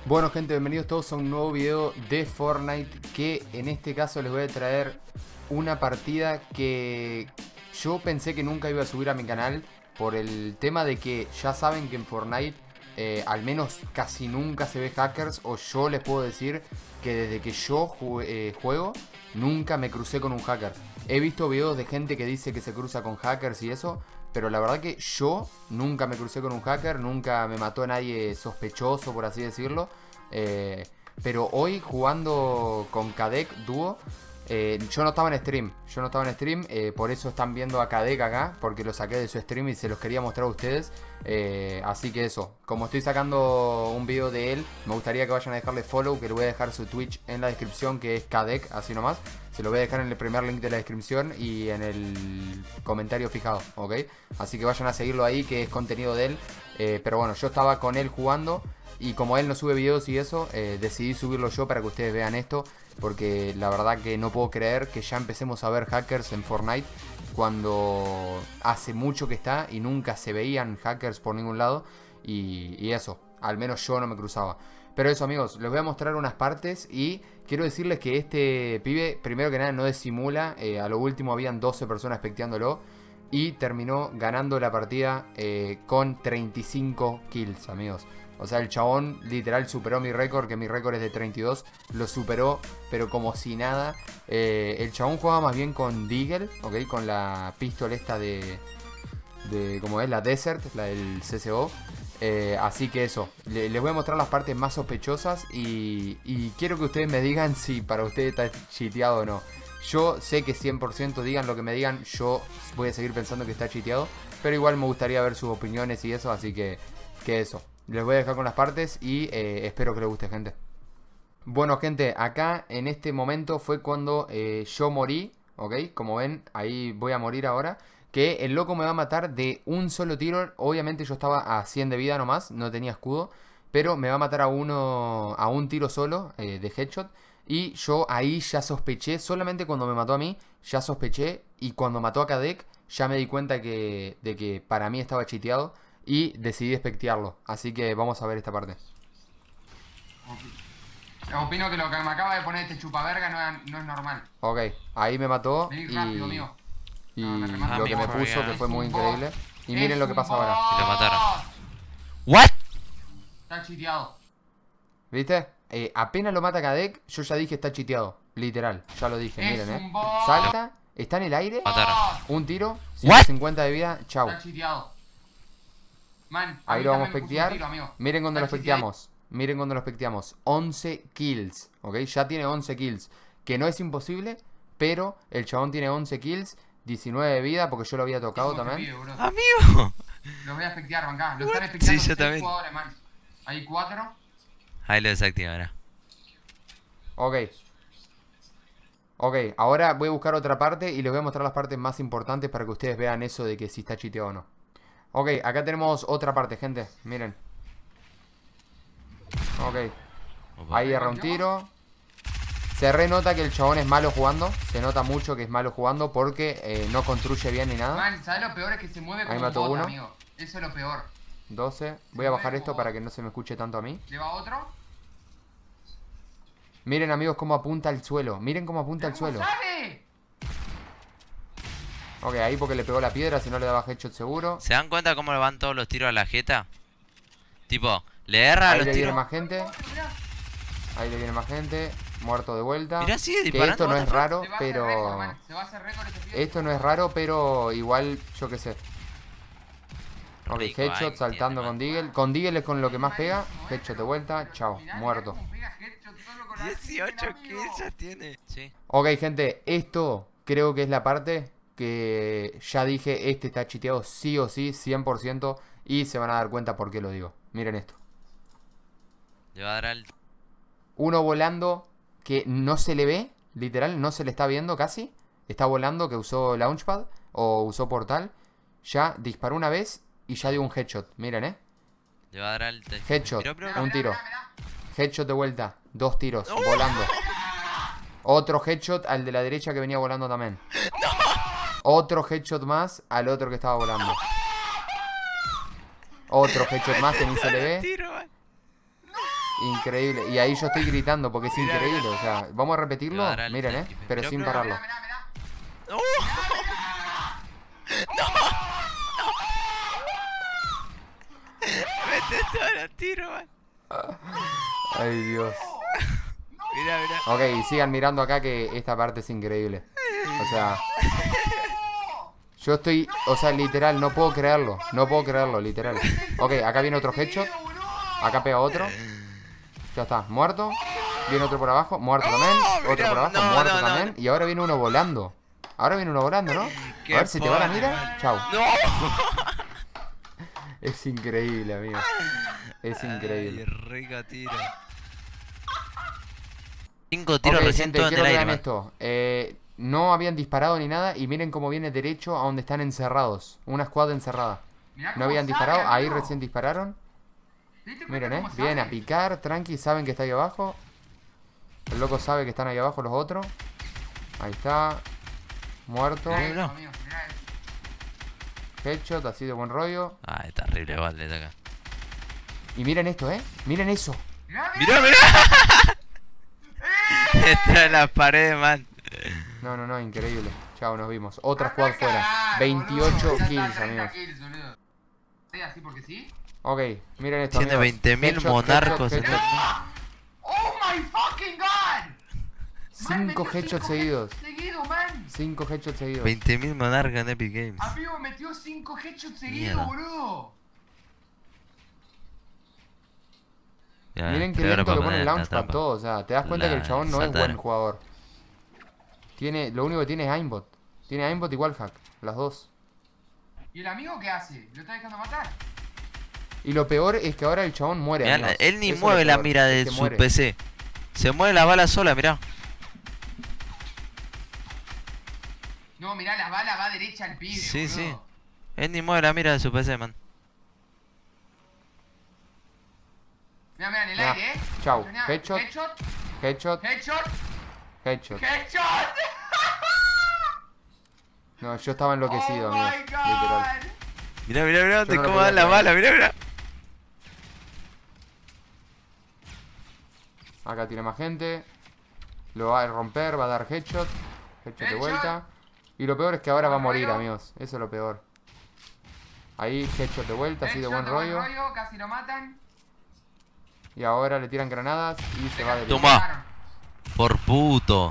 Bueno gente, bienvenidos todos a un nuevo video de Fortnite, que en este caso les voy a traer una partida que yo pensé que nunca iba a subir a mi canal por el tema de que ya saben que en Fortnite al menos casi nunca se ve hackers, o yo les puedo decir que desde que yo juego nunca me crucé con un hacker. He visto videos de gente que dice que se cruza con hackers y eso, pero la verdad que yo nunca me crucé con un hacker, nunca me mató a nadie sospechoso, por así decirlo. Pero hoy jugando con Kadek dúo, yo no estaba en stream, por eso están viendo a Kadek acá, porque lo saqué de su stream y se los quería mostrar a ustedes. Así que eso, como estoy sacando un video de él, me gustaría que vayan a dejarle follow, que le voy a dejar su Twitch en la descripción, que es Kadek, así nomás. Se lo voy a dejar en el primer link de la descripción y en el comentario fijado, ¿ok? Así que vayan a seguirlo ahí, que es contenido de él. Pero bueno, yo estaba con él jugando y como él no sube videos y eso, decidí subirlo yo para que ustedes vean esto. Porque la verdad que no puedo creer que ya empecemos a ver hackers en Fortnite cuando hace mucho que está y nunca se veían hackers por ningún lado. Y eso, al menos yo no me cruzaba. Pero eso, amigos, les voy a mostrar unas partes y quiero decirles que este pibe, primero que nada, no disimula. A lo último habían 12 personas espectándolo y terminó ganando la partida con 35 kills, amigos. O sea, el chabón literal superó mi récord, que mi récord es de 32. Lo superó, pero como si nada. El chabón jugaba más bien con Deagle, ¿ok? Con la pistola esta de como es, la Desert, la del CSGO. Así que eso, les voy a mostrar las partes más sospechosas y quiero que ustedes me digan si para ustedes está cheateado o no. Yo sé que 100%, digan lo que me digan, yo voy a seguir pensando que está cheateado, pero igual me gustaría ver sus opiniones y eso, así que eso. Les voy a dejar con las partes y espero que les guste, gente. Bueno, gente, acá en este momento fue cuando yo morí, ¿ok? Como ven, ahí voy a morir ahora. Que el loco me va a matar de un solo tiro. Obviamente yo estaba a 100 de vida nomás, no tenía escudo. Pero me va a matar a un tiro solo de headshot. Y yo ahí ya sospeché, solamente cuando me mató a mí, ya sospeché. Y cuando mató a Kadek, ya me di cuenta de que para mí estaba cheateado. Y decidí despectearlo. Así que vamos a ver esta parte. Opino que lo que me acaba de poner este chupaverga no es normal. Ok, ahí me mató. Vení rápido, amigo. Y No, lo que me puso, que fue muy increíble. Y miren lo que pasa ahora. Y lo mataron. ¿What? Está chiteado. ¿Viste? Apenas lo mata Kadek, yo ya dije está chiteado. Literal, ya lo dije, Es miren, un bot. salta, está en el aire. Mataron. Un tiro, What? 150 de vida, chau. Está chiteado. Man, Ahí lo vamos a espectear. Tiro, Miren cuando lo Está especteamos. Miren cuando lo especteamos. 11 kills, ¿ok? Ya tiene 11 kills. Que no es imposible, pero el chabón tiene 11 kills, 19 de vida, porque yo lo había tocado también. Amigo. Lo voy a espectear, bancá. Lo están especteando Sí, yo 6 también. jugadores, man. Hay 4. Ahí lo desactivará. Ok. Ok, ahora voy a buscar otra parte y les voy a mostrar las partes más importantes para que ustedes vean eso de que si está cheateado o no. Ok, acá tenemos otra parte, gente. Miren. Ok. Ahí erra un tiro. Se renota que el chabón es malo jugando. Se nota mucho que es malo jugando porque no construye bien ni nada. Man, ¿sabes lo peor? Es que se mueve como Ahí un mató bot, uno. amigo. Eso es lo peor. 12. Voy a bajar esto para que no se me escuche tanto a mí. ¿Le va otro? Miren, amigos, cómo apunta al suelo. Miren cómo apunta al ¿Cómo suelo. sabe? Ok, ahí porque le pegó la piedra, si no le daba headshot seguro. ¿Se dan cuenta cómo le van todos los tiros a la jeta? Tipo, le erra a Ahí los le viene tiros. más gente. Ahí le viene más gente. Muerto de vuelta. Mirá, sigue Que disparando. esto no es raro, Se va a hacer récord, pero... man. Se va a hacer récord este pibe. Esto no es raro, pero igual, yo qué sé. Ok, Rico, headshot ahí, saltando tiene, con Deagle. Con Deagle es con lo que más pega. Headshot de vuelta, chao, Mirá, muerto. mirá cómo pega headshot solo con la 18 amigo. kills ya tiene. Sí. Ok, gente, esto creo que es la parte que ya dije, este está chiteado sí o sí, 100%. Y se van a dar cuenta por qué lo digo. Miren esto. Le va a dar al... Uno volando que no se le ve, literal, no se le está viendo casi. Está volando, que usó Launchpad o usó Portal. Ya disparó una vez y ya dio un headshot. Miren, Le va a dar al... Headshot, Mirá. un tiro. Headshot de vuelta, 2 tiros, volando. Otro headshot al de la derecha que venía volando también. Otro headshot más al otro que estaba volando. Otro headshot más que ni se le ve. Tiro, man. Increíble. Y ahí yo estoy gritando porque es Mirá, increíble. O sea, vamos a repetirlo. Te va a dar el Miren, selfie, pero mirá, sin mirá, pararlo. Mirá, mirá. ¡No! Mete todos los tiros, man. Ay, Dios. Mirá, mirá. Ok, y sigan mirando acá que esta parte es increíble. O sea, yo estoy, o sea, literal, no puedo creerlo. No puedo creerlo, literal. Ok, acá viene otro headshot. Acá pega otro. Ya está, muerto. Viene otro por abajo, muerto también. Otro mirá, por abajo, no, muerto no, no. también. Y ahora viene uno volando. Ahora viene uno volando, ¿no? Qué A ver si te va la pone, mira. man. Chau. ¡No! Es increíble, amigo. Es increíble. Ay, rico tiro. 5 tiros Ok, recién gente, todo en quiero el que aire, vean man. esto. No habían disparado ni nada. Y miren cómo viene derecho a donde están encerrados. Una squad encerrada. Mirá No cómo habían sabe, disparado. Ahí amigo. recién dispararon. ¿Te diste Miren, cuenta cómo vienen a sabe? picar, tranqui, saben que está ahí abajo. El loco sabe que están ahí abajo los otros. Ahí está. Muerto. Mirá Mirá. eso, amigo, mirá eso. Headshot, así de buen rollo. Ay, terrible balde de acá. Y miren esto, miren eso. Mirá, mirá. ¡Mirá, mirá! Está en la pared, man. No, no, no, increíble. Chao, nos vimos. Otra Anda a squad fuera. cagar, 28 boludo. Ya kills, está, 30 amigos. kills, boludo. ¿Sí, así porque sí? Ok, miren esto, Tiene amigos. 20.000 Headshot, monarcos headshot, en headshot. ¡Oh my fucking god! Man, 5 metió headshots 5 seguidos. seguidos, man. 5 headshots seguidos. 20.000 monarcas en Epic Games. Amigo, metió 5 headshots seguidos, Mierda. boludo. Ya, Miren qué pero ahora lento para que pone el poner la launchpad trampa. todo. O sea, te das cuenta que el chabón no es saltar. buen jugador. Lo único que tiene es aimbot. Tiene aimbot y wallhack. Las dos. ¿Y el amigo qué hace? ¿Lo está dejando matar? Y lo peor es que ahora el chabón muere. Mirá, amigos. él ni Eso es mueve lo la peor, mira es de que su muere. PC. Se mueve la bala sola, mirá. No, mirá, la bala va derecha al pibe, Sí, boludo. sí. Él ni mueve la mira de su PC, man. Mirá, mirá, en el Mirá, aire, chau. Mirá, Headshot. Headshot. Headshot. Headshot. Headshot. Headshot. No, yo estaba enloquecido, Oh amigos. my Literal. god. Mirá, mirá, mirá, Yo no lo cómo podía dan la creer. bala, mirá, mirá. Acá tiene más gente. Lo va a romper, va a dar headshot. Headshot de Headshot. vuelta. Y lo peor es que ahora va a Buen morir, rollo. amigos. Eso es lo peor. Ahí, headshot de vuelta, así de Headshot buen rollo. casi lo matan. Y ahora le tiran granadas y se va de Toma. lejos. Mataron. Por puto.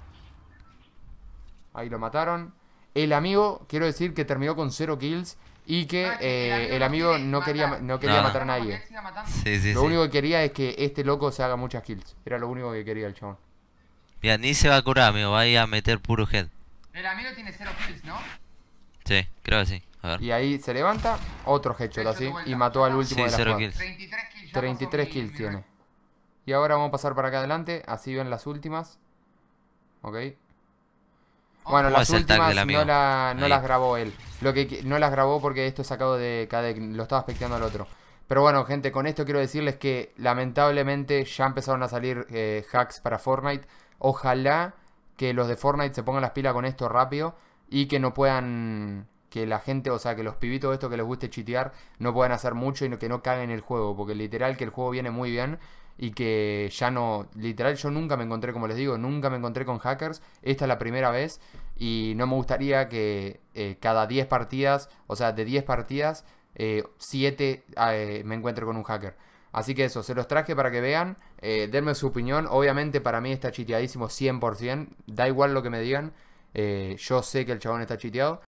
Ahí lo mataron. El amigo, quiero decir que terminó con 0 kills. Y que Ah, el amigo quiere no quería matar. No. matar a Porque nadie. él siga matando. Sí, sí, Lo sí. único que quería es que este loco se haga muchas kills. Era lo único que quería el chabón. Mira, ni se va a curar, amigo. Va a ir a meter puro head. El amigo tiene 0 kills, ¿no? Sí, creo que sí. A ver. Y ahí se levanta, otro headshot Headshot así. de vuelta. Y mató al último Sí, de la 0 squad. kills. 33 kills. ya 33 pasó mi- kills mi tiene. rank. Y ahora vamos a pasar para acá adelante. Así ven las últimas. Ok. Bueno, ¿Cómo las es el tag últimas del amigo? no Ahí. las grabó él. No las grabó porque esto es sacado de KDEC. Lo estaba expectando al otro. Pero bueno, gente, con esto quiero decirles que lamentablemente ya empezaron a salir hacks para Fortnite. Ojalá que los de Fortnite se pongan las pilas con esto rápido. Y que no puedan... Que la gente, o sea, que los pibitos estos que les guste chitear no puedan hacer mucho y que no caguen el juego. Porque literal que el juego viene muy bien. Y que ya no... Literal yo nunca me encontré, como les digo, nunca me encontré con hackers. Esta es la primera vez. Y no me gustaría que cada 10 partidas, o sea, de 10 partidas, 7 me encuentre con un hacker. Así que eso, se los traje para que vean. Denme su opinión. Obviamente para mí está chiteadísimo 100%. Da igual lo que me digan. Yo sé que el chabón está chiteado.